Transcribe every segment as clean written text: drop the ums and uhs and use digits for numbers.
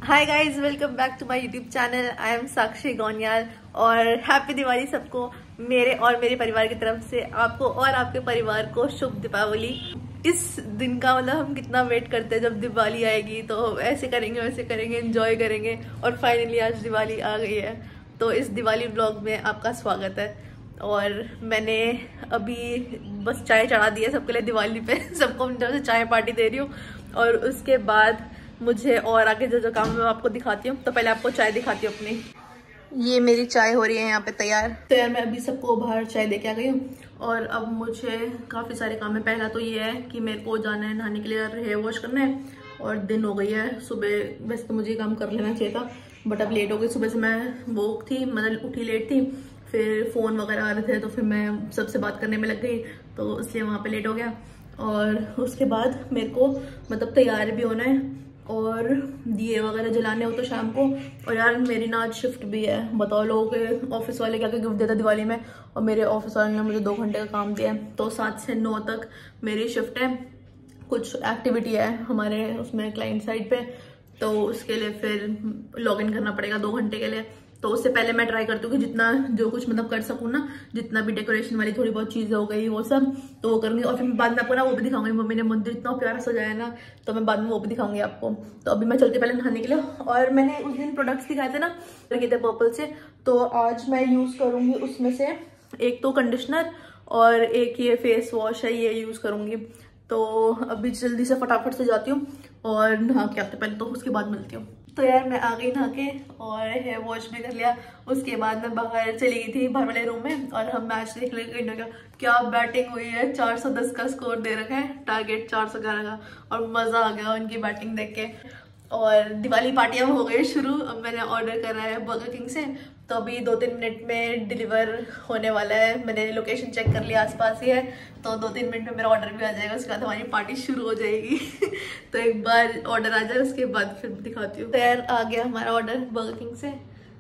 Hi guys, welcome back to my YouTube channel. I am Sakshi Gauniyal और happy Diwali सबको मेरे और मेरे परिवार की तरफ से। आपको और आपके परिवार को शुभ दीपावली। इस दिन का मतलब हम कितना वेट करते हैं जब दिवाली आएगी, तो ऐसे करेंगे वैसे करेंगे, एंजॉय करेंगे। और फाइनली आज दिवाली आ गई है, तो इस दिवाली व्लॉग में आपका स्वागत है। और मैंने अभी बस चाय चढ़ा दी है सबके लिए दिवाली पे। सबको अपनी तरफ से चाय पार्टी दे रही हूँ। और उसके बाद मुझे और आगे जो जो काम है मैं आपको दिखाती हूँ। तो पहले आपको चाय दिखाती हूँ अपनी। ये मेरी चाय हो रही है यहाँ पे तैयार। तो यार मैं अभी सबको बाहर चाय दे के आ गई हूँ और अब मुझे काफ़ी सारे काम है। पहला तो ये है कि मेरे को जाना है नहाने के लिए, हेयर वॉश करना है। और दिन हो गई है, सुबह वैसे तो मुझे ये काम कर लेना चाहिए था, बट अब लेट हो गई। सुबह से मैं वो थी, मतलब उठी लेट थी, फिर फ़ोन वगैरह आ रहे थे तो फिर मैं सबसे बात करने में लग गई, तो इसलिए वहाँ पे लेट हो गया। और उसके बाद मेरे को मतलब तैयार भी होना है और दिए वगैरह जलाने हो तो शाम को। और यार मेरी ना आज शिफ्ट भी है। बताओ लोगों के ऑफिस वाले क्या क्या गिफ्ट देते दिवाली में, और मेरे ऑफिस वाले ने मुझे 2 घंटे का काम दिया है। तो 7 से 9 तक मेरी शिफ्ट है। कुछ एक्टिविटी है हमारे उसमें क्लाइंट साइड पे, तो उसके लिए फिर लॉग इन करना पड़ेगा 2 घंटे के लिए। तो उससे पहले मैं ट्राई करती हूँ कि जितना जो कुछ मतलब कर सकूँ ना, जितना भी डेकोरेशन वाली थोड़ी बहुत चीज़ें हो गई वो सब तो वो करूँगी। और फिर बाद में आपको ना वो भी दिखाऊंगी, मम्मी ने मंदिर इतना प्यारा सजाया है ना, तो मैं बाद में वो भी दिखाऊंगी आपको। तो अभी मैं चलती पहले नहाने के लिए। और मैंने उस दिन प्रोडक्ट्स दिखाए थे ना, लगे थे पर्पल से, तो आज मैं यूज़ करूँगी उसमें से एक तो कंडीशनर और एक ये फेस वॉश है, ये यूज़ करूँगी। तो अभी जल्दी से फटाफट से जाती हूँ और नहा के आते पहले, तो उसके बाद मिलती हूँ। तो यार मैं आ गई नहा के और हेयर वॉश भी कर लिया। उसके बाद मैं बाहर चली गई थी बाहर वाले रूम में और हम मैच देख लेंगे। इंडिया का क्या बैटिंग हुई है, 410 का स्कोर दे रखा है, टारगेट 411 का, और मजा आ गया उनकी बैटिंग देख के। और दिवाली पार्टियां हो गई शुरू। अब मैंने ऑर्डर करा है बर्गर किंग से, तो अभी 2-3 मिनट में डिलीवर होने वाला है। मैंने लोकेशन चेक कर लिया, आसपास ही है, तो 2-3 मिनट में मेरा ऑर्डर भी आ जाएगा। उसके बाद हमारी पार्टी शुरू हो जाएगी। तो एक बार ऑर्डर आ जाए उसके बाद फिर दिखाती हूँ। तो यार आ गया हमारा ऑर्डर बर्गर किंग से,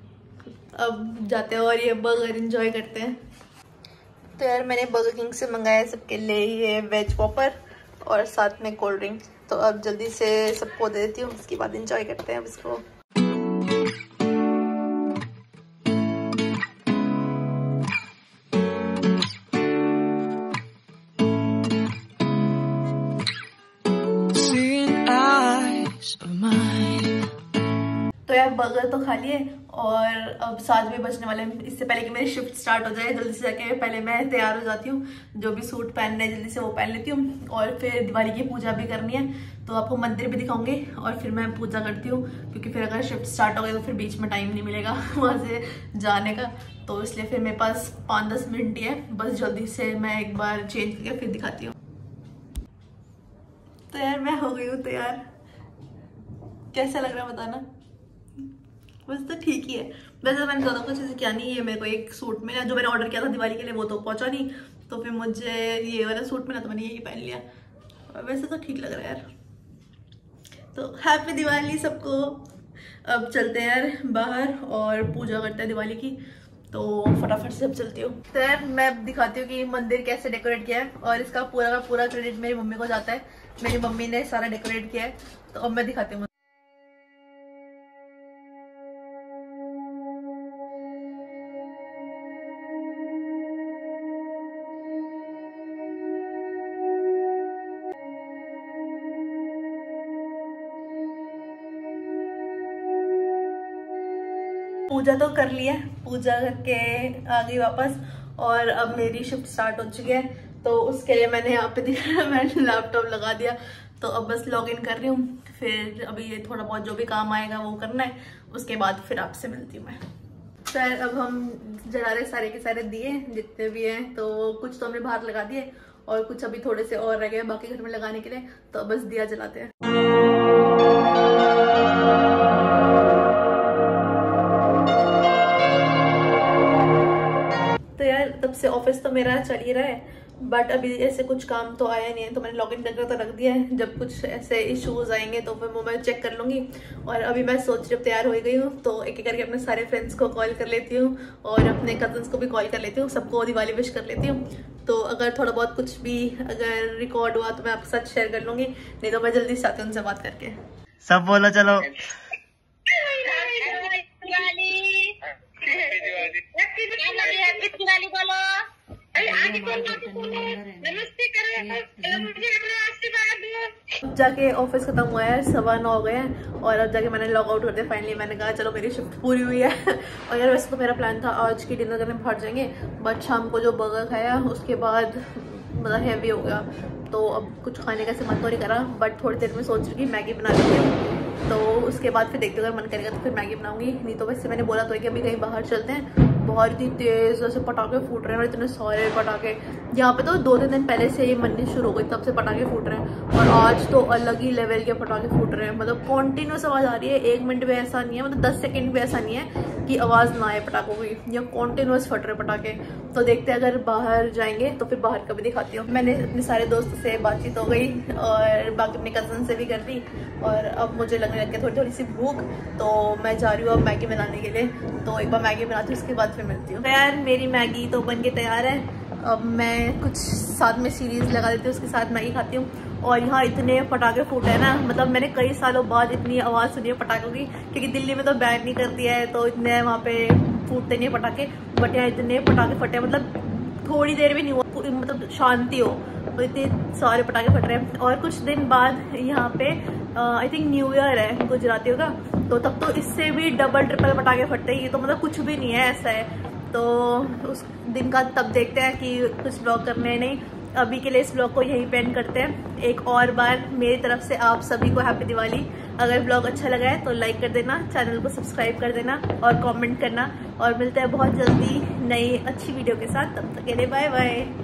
अब जाते हैं और ये बर्गर एंजॉय करते हैं। तो यार मैंने बर्गर किंग से मंगाया सबके लिए ये वेज पॉपर और साथ में कोल्ड ड्रिंक। तो अब जल्दी से सबको दे देती हूँ, उसके बाद एंजॉय करते हैं अब इसको। तो यार बर्गर तो खा लिए और अब 7 बजे बजने वाले हैं। इससे पहले कि मेरी शिफ्ट स्टार्ट हो जाए, जल्दी से जाके पहले मैं तैयार हो जाती हूँ। जो भी सूट पहनना है जल्दी से वो पहन लेती हूँ। और फिर दिवाली की पूजा भी करनी है, तो आपको मंदिर भी दिखाऊंगी और फिर मैं पूजा करती हूँ, क्योंकि फिर अगर शिफ्ट स्टार्ट हो गई तो फिर बीच में टाइम नहीं मिलेगा वहाँ से जाने का। तो इसलिए फिर मेरे पास 5-10 मिनट ही है, बस जल्दी से मैं एक बार चेंज करके फिर दिखाती हूँ। तो यार मैं हो गई हूँ तैयार। कैसा लग रहा है बताना। वैसे तो ठीक ही है, वैसे तो मैंने ज़्यादा कुछ ऐसे किया नहीं है। मेरे को एक सूट मिला जो मैंने ऑर्डर किया था दिवाली के लिए, वो तो पहुंचा नहीं, तो फिर मुझे ये वाला सूट मिला तो मैंने यही पहन लिया। और वैसे तो ठीक लग रहा है यार। तो हैप्पी दिवाली सबको। अब चलते हैं यार बाहर और पूजा करते हैं दिवाली की, तो फटाफट से अब चलती हूँ। तो यार मैं दिखाती हूँ कि मंदिर कैसे डेकोरेट किया है, और इसका पूरा का पूरा क्रेडिट मेरी मम्मी को जाता है। मेरी मम्मी ने सारा डेकोरेट किया है, तो अब मैं दिखाती हूँ। पूजा तो कर लिया, पूजा करके आ गई वापस, और अब मेरी शिफ्ट स्टार्ट हो चुकी है। तो उसके लिए मैंने यहाँ पे दिखा मैंने लैपटॉप लगा दिया, तो अब बस लॉग इन कर रही हूँ। फिर अभी ये थोड़ा बहुत जो भी काम आएगा वो करना है, उसके बाद फिर आपसे मिलती हूँ मैं। सर अब हम जला रहे सारे के सारे दिए जितने भी हैं, तो कुछ तो हमने बाहर लगा दिए और कुछ अभी थोड़े से और रह गए बाकी घर में लगाने के लिए, तो बस दिया जलाते हैं। तो यार तब से ऑफिस तो मेरा चल ही रहा है, बट अभी ऐसे कुछ काम तो आया नहीं है, तो मैंने लॉग इन करके तो रख दिया है। जब कुछ ऐसे इश्यूज आएंगे तो फिर मोबाइल चेक कर लूंगी। और अभी मैं सोच जब तैयार हो गई हूँ तो एक एक करके अपने सारे फ्रेंड्स को कॉल कर लेती हूँ और अपने कजन्स को भी कॉल कर लेती हूँ, सबको दिवाली विश कर लेती हूँ। तो अगर थोड़ा बहुत कुछ भी अगर रिकॉर्ड हुआ तो मैं आपके साथ शेयर कर लूंगी, नहीं तो मैं जल्दी से आती हूँ उनसे बात करके। सब बोलो चलो। दिवाली बोलो। आगे नमस्ते जाके ऑफिस खत्म हुआ है, 9:15 हो गए हैं और अब जाके मैंने लॉग आउट कर दिया फाइनली। मैंने कहा चलो मेरी शिफ्ट पूरी हुई है। और यार वैसे तो मेरा प्लान था आज की डिनर करने बाहर जाएंगे, बट शाम को जो बर्गर खाया उसके बाद मतलब हैवी हो गया, तो अब कुछ खाने का मन तो नहीं करा, बट थोड़ी देर में सोच रही कि मैगी बना लेती हूँ। तो उसके बाद फिर देखते अगर मन करेगा तो फिर मैगी बनाऊंगी, नहीं तो वैसे मैंने बोला तो है कि अभी कहीं बाहर चलते हैं। बाहर इतनी तेज जैसे पटाखे फूट रहे हैं और इतने सारे पटाखे, यहाँ पे तो 2-3 दिन पहले से ही मंदी शुरू हो गई तब से पटाखे फूट रहे हैं। और आज तो अलग ही लेवल के पटाखे फूट रहे हैं, मतलब कॉन्टिन्यूस आवाज़ आ रही है, 1 मिनट भी ऐसा नहीं है, मतलब 10 सेकेंड भी ऐसा नहीं है कि आवाज़ ना आए पटाखों की, या कॉन्टिन्यूस फट रहे पटाखे। तो देखते हैं अगर बाहर जाएंगे तो फिर बाहर का भी दिखाती हूँ। मैंने अपने सारे दोस्तों से बातचीत हो गई और बाकी अपने कज़न से भी कर दी, और अब मुझे लगने लग गया थोड़ी सी भूख, तो मैं जा रही हूँ अब मैगी बनाने के लिए। तो एक बार मैगी बनाती हूँ उसके बाद फिर मिलती हूँ। यार मेरी मैगी तो बन के तैयार है, अब मैं कुछ साथ में सीरीज लगा देती हूँ, उसके साथ मैगी खाती हूँ। और यहाँ इतने पटाखे फूटे हैं ना, मतलब मैंने कई सालों बाद इतनी आवाज़ सुनी है पटाखों की, क्योंकि दिल्ली में तो बैन नहीं करती है तो इतने वहाँ पे फूटते नहीं पटाखे, बट यहाँ इतने पटाखे फटे, मतलब थोड़ी देर भी नहीं हुआ मतलब शांति हो, तो इतने सारे पटाखे फट रहे हैं। और कुछ दिन बाद यहाँ पे आई थिंक न्यू ईयर है गुजरातियों का, तो तब तो इससे भी डबल ट्रिपल पटाखे फटते हैं, ये तो मतलब कुछ भी नहीं है, ऐसा है। तो उस दिन का तब देखते हैं कि कुछ ब्लॉग करने हैं नहीं। अभी के लिए इस ब्लॉग को यहीं पे एंड करते हैं। एक और बार मेरी तरफ से आप सभी को हैप्पी दिवाली। अगर ब्लॉग अच्छा लगा है तो लाइक कर देना, चैनल को सब्सक्राइब कर देना और कमेंट करना, और मिलते हैं बहुत जल्दी नई अच्छी वीडियो के साथ। तब तक के लिए बाय बाय।